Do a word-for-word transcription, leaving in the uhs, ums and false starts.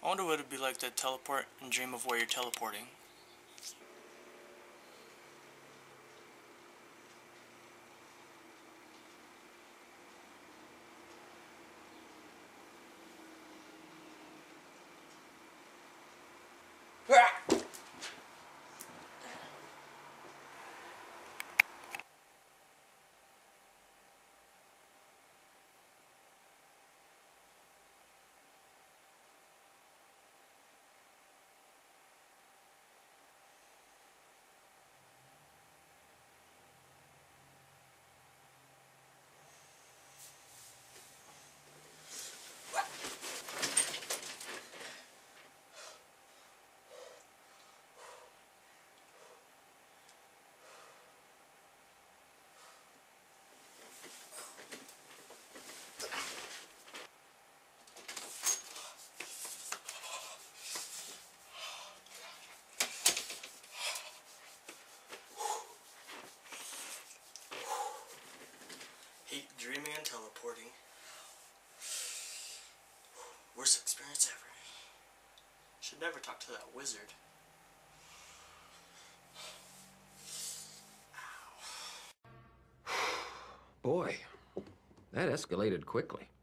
I wonder what it'd be like to teleport and dream of where you're teleporting. Hate dreaming and teleporting. Worst experience ever. Should never talk to that wizard. Boy, that escalated quickly.